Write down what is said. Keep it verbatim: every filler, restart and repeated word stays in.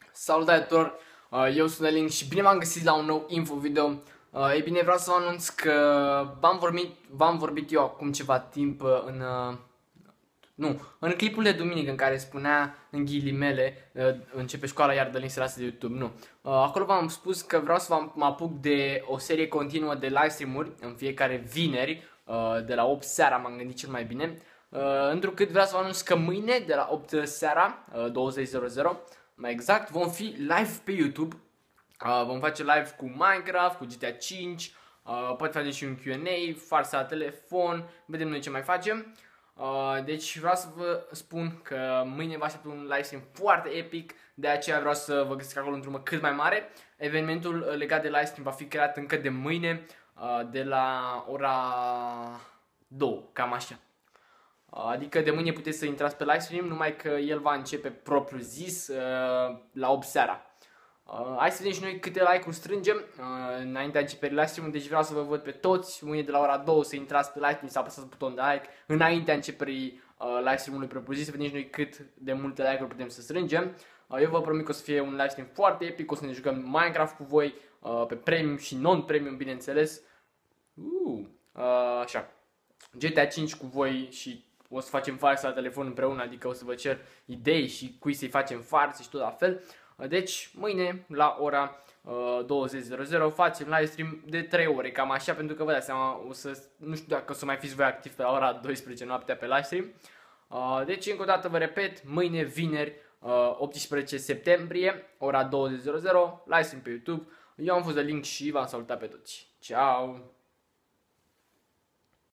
Salutare tuturor, eu sunt Alin și bine v-am găsit la un nou info video. Ei bine, vreau să vă anunț că v-am vorbit, v-am vorbit eu acum ceva timp în, nu, în clipul de duminică în care spunea în ghilimele începe școala iar Dălin se lasă de YouTube, nu. Acolo v-am spus că vreau să mă apuc de o serie continuă de live stream-uri în fiecare vineri de la opt seara, m-am gândit cel mai bine. Întrucât vreau să vă anunț că mâine de la opt seara, douăzeci mai exact, vom fi live pe YouTube. Uh, vom face live cu Minecraft, cu G T A cinci, uh, poate face și un Q and A, farsa la telefon, vedem noi ce mai facem. Uh, deci vreau să vă spun că mâine vă aștept un live stream foarte epic, de aceea vreau să vă găsesc acolo într-un cât mai mare. Evenimentul legat de live stream va fi creat încă de mâine, uh, de la ora două, cam așa. Adică de mâine puteți să intrați pe livestream, numai că el va începe propriu zis uh, la opt seara. Uh, hai să vedem și noi câte like-uri strângem uh, înaintea începerii livestream-ului, deci vreau să vă văd pe toți. Mâine de la ora două să intrați pe livestream, să apăsați butonul de like înaintea începerii uh, livestream-ului propriu zis, să vedem și noi cât de multe like-uri putem să strângem. Uh, eu vă promit că o să fie un livestream foarte epic, o să ne jucăm Minecraft cu voi, uh, pe premium și non-premium bineînțeles. Uh, uh, așa. G T A cinci cu voi și o să facem farse la telefon împreună, adică o să vă cer idei și cui să-i facem farse și tot la fel. Deci, mâine, la ora uh, douăzeci facem live stream de trei ore, cam așa, pentru că vă dați seama, o să, nu știu dacă o să mai fiți voi activ pe la ora douăsprezece noaptea pe live stream. Uh, deci, încă o dată vă repet, mâine, vineri, uh, optsprezece septembrie, ora douăzeci, live stream pe YouTube. Eu am fost de link și v-am salutat pe toți. Ciao!